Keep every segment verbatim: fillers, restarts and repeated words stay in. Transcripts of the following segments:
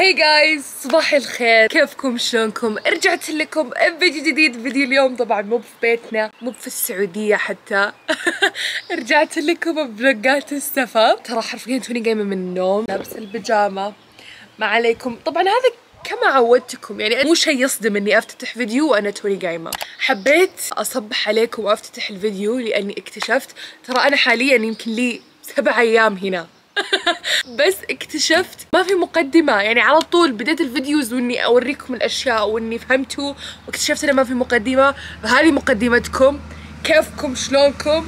هاي جايز، صباح الخير، كيفكم شلونكم؟ رجعت لكم بفيديو جديد. فيديو اليوم طبعا مو في بيتنا، مو في السعودية حتى. رجعت لكم بفلوجات السفر. ترى حرفيا توني قايمة من النوم، لابسة البيجامة، ما عليكم. طبعا هذا كما عودتكم، يعني مو شيء يصدم اني افتتح فيديو وانا توني قايمة. حبيت اصبح عليكم وافتتح الفيديو لاني اكتشفت ترى انا حاليا يمكن لي سبع ايام هنا. بس اكتشفت ما في مقدمة، يعني على طول بديت الفيديوز واني اوريكم الاشياء واني فهمتوا، واكتشفت انه ما في مقدمة. فهذه مقدمتكم. كيفكم شلونكم؟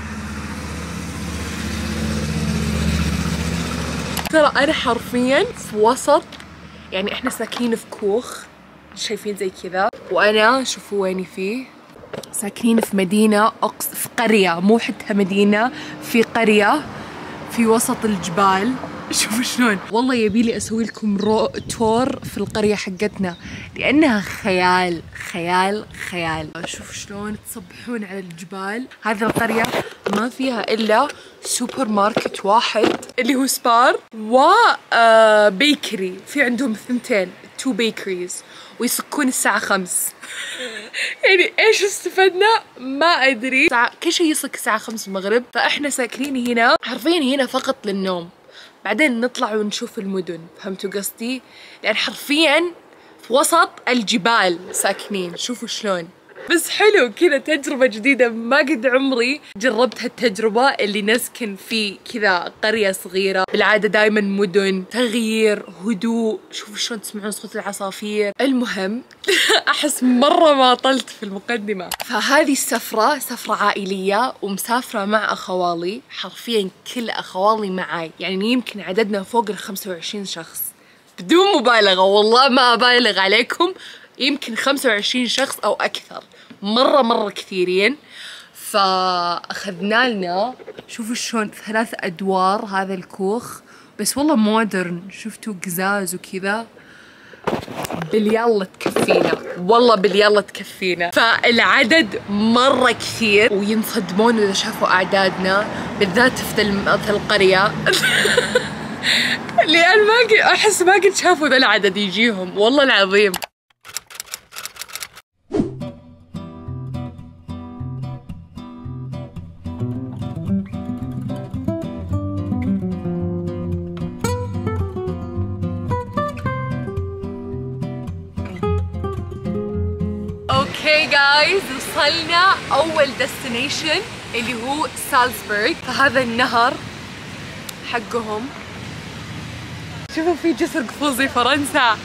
ترى انا حرفيا في وسط، يعني احنا ساكنين في كوخ شايفين زي كذا، وانا شوفوا ويني فيه. ساكنين في مدينة أقص في قرية، مو حتى مدينة، في قرية في وسط الجبال. شوفوا شلون، والله يبيلي اسوي لكم رو تور في القرية حقتنا لانها خيال خيال خيال. شوفوا شلون تصبحون على الجبال. هذه القرية ما فيها الا سوبر ماركت واحد اللي هو سبار، و آه بيكري، في عندهم ثنتين، تو بيكريز، ويسكون الساعة خمس. يعني ايش استفدنا؟ ما ادري. كل شيء يصك الساعة خمس المغرب، فاحنا ساكنين هنا حرفيا هنا فقط للنوم، بعدين نطلع ونشوف المدن. فهمتوا قصدي؟ يعني حرفيا في وسط الجبال ساكنين. شوفوا شلون، بس حلو كذا، تجربة جديدة ما قد عمري جربت هالتجربة اللي نسكن في كذا قرية صغيرة. بالعادة دايما مدن، تغيير، هدوء. شوفوا شلون تسمعون صوت العصافير. المهم أحس مرة ما طلت في المقدمة. فهذه السفرة سفرة عائلية ومسافرة مع أخوالي، حرفيا كل أخوالي معاي، يعني يمكن عددنا فوق ال خمسة وعشرين شخص بدون مبالغة، والله ما أبالغ عليكم، يمكن خمسة وعشرين شخص أو أكثر، مرة مرة كثيرين. فأخذنا لنا، شوفوا شلون ثلاث أدوار هذا الكوخ، بس والله مودرن. شفتوا قزاز وكذا، باليلا تكفينا، والله باليلا تكفينا. فالعدد مرة كثير وينصدمون إذا شافوا أعدادنا، بالذات في القرية. لأن ما أحس ما قد شافوا ذا العدد يجيهم، والله العظيم. اوكي جايز، وصلنا اول ديستنيشن اللي هو سالزبورغ. فهذا النهر حقهم، شوفوا في جسر قفوز زي فرنسا.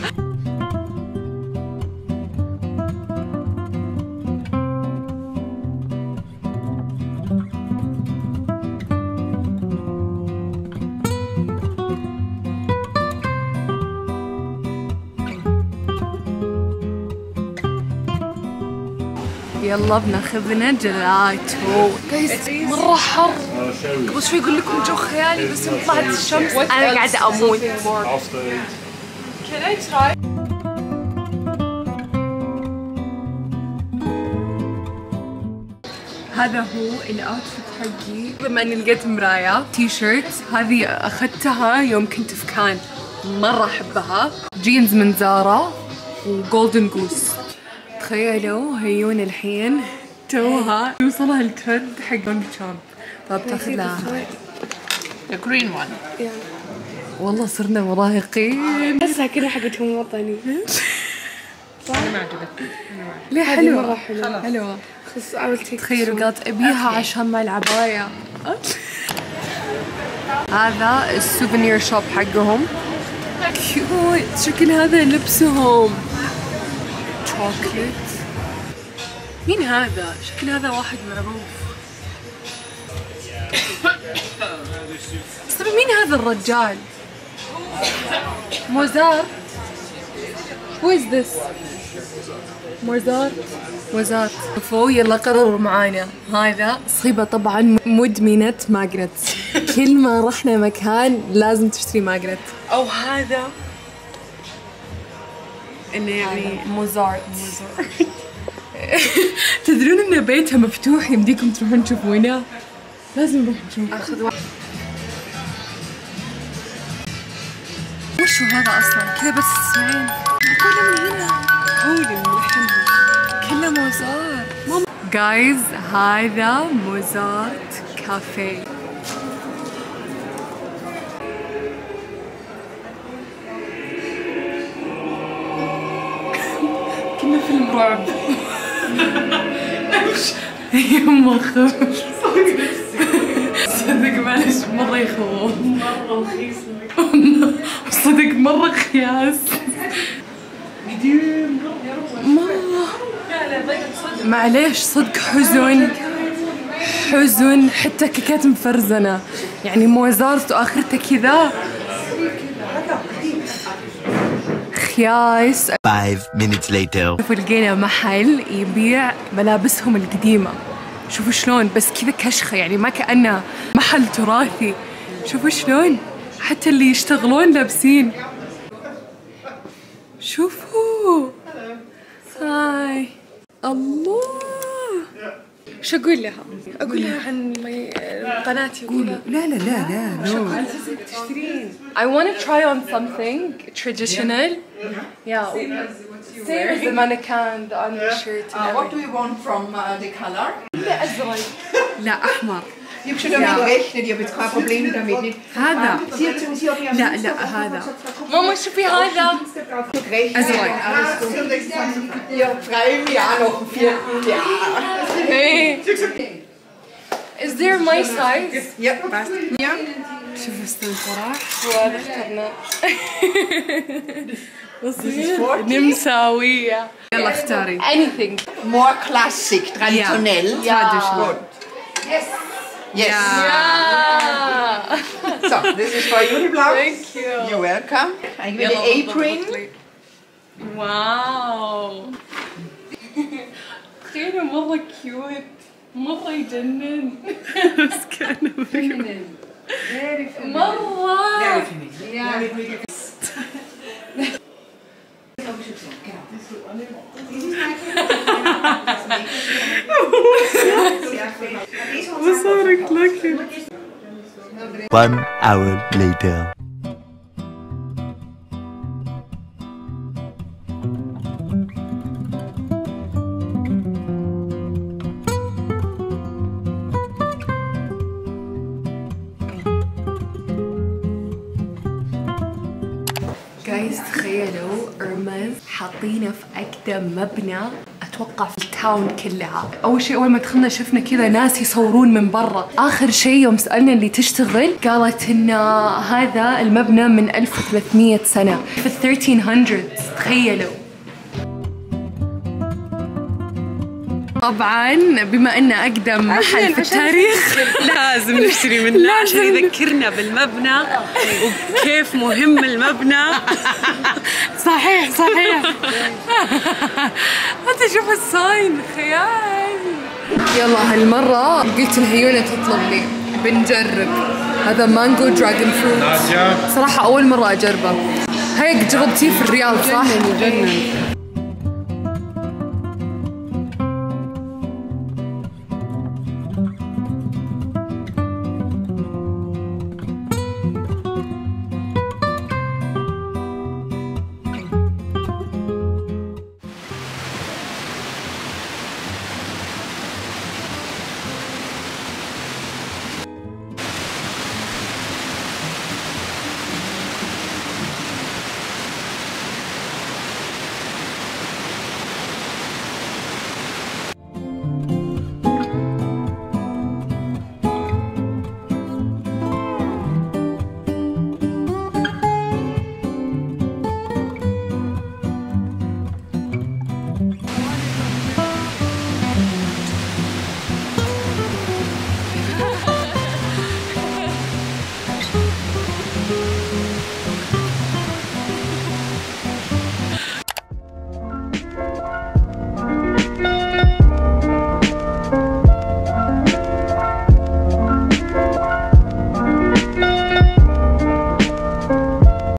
يلا بناخذ لنا جلاتو. جايز مرة حر، قبل شوي يقول لكم جو خيالي، بس يوم طلعت الشمس انا قاعدة اموت. هذا هو الاوتفيت حقي. بما اني لقيت مراية تي شيرت، هذه اخذتها يوم كنت في كان، مرة احبها. جينز من زارا وجولدن جوس. تخيلوا هيون الحين توها يوصلها الترند حق دونالد ترامب، فبتاخذ لها the green one. والله صرنا مراهقين. بس كذا حقتهم وطني. انا ما عجبتني. ليه؟ حلوة مرة حلوة حلوة. خص عملت تخيلوا قالت ابيها عشان مع العباية. هذا السوفينير شوب حقهم، كيوت. شكل هذا لبسهم شوكليت. مين هذا؟ شكل هذا واحد معروف. بس مين هذا الرجال؟ موزارت. Who is this؟ موزارت موزارت. شوفوا يلا قرروا معانا. هذا صيبة طبعا مدمنة ماجنتس، كل ما رحنا مكان لازم تشتري ماجنت. أو هذا اللي يعني موزارت. تدرون ان بيتها مفتوح، يمديكم تروحون تشوفونه. لازم نروح نشوف. اخذ واحد. وشو هذا اصلا؟ كذا بس تسمعين كله من هنا هولي ملحنها كله موزارت. جايز هذا موزارت كافيه. كنا فيلم رعب. يما خف صدق معلش مرة يخوف مرة رخيص صدق مرة خياس قديم مرة معليش صدق حزن حزن حتى كيكات مفرزنة يعني موزارت وآخرتها كذا خياس. Five minutes later. لقينا محل يبيع ملابسهم القديمة شوفوا شلون بس كذا كشخة يعني ما كأنه محل تراثي. شوفوا شلون حتى اللي يشتغلون لابسين. شوفوا هاي الله. شو أقول لها؟ أقول لها عن قناتي وكذا. لا لا لا لا نو. تشترين. I want to try on something traditional. Yeah. Same as the mannequin, the undershirt. Uh, what do you want from uh, the color? لا أزرق. لا أحمر. Ich habe schon damit gerechnet, ich habe jetzt kein Problem damit. Nicht. هذا. Sie hat, sie hat لا لا هذا. ماما شوفي هذا. أزرق. Ja, freue mich auch noch im vierten Jahr. Hey. Is there my size? Ja, passt. Ja. شوف فستان فرح. وهذا اخترنا. نمساوية. يلا اختاري. Anything. More classic, traditionell. Yeah. Yes. Yes. Yeah. So, this is for you, Blau. Thank you. You're welcome. I give you the apron. واو. تخيلوا مرة كيوت. مرة يجنن. بس كان مرة. وصارك لكن. One hour later. جايز تخيلوا ارمز حاطينه في اقدم مبنى اتوقع في التاون كلها. اول شيء اول ما دخلنا شفنا كذا ناس يصورون من برا. اخر شيء يوم سالنا اللي تشتغل قالت ان هذا المبنى من ألف وثلاثمية سنه في الثيرتين هندردز. تخيلوا. طبعا بما انه اقدم محل في التاريخ لازم نشتري منه عشان يذكرنا بالمبنى وكيف مهم المبنى. صحيح صحيح. انت شوف الساين خيال. يلا هالمرة قلت لهيونة تطلب لي بنجرب هذا مانجو دراجون فروت. صراحة أول مرة أجربه. هيك جربتيه في الرياض صح؟ مجنن.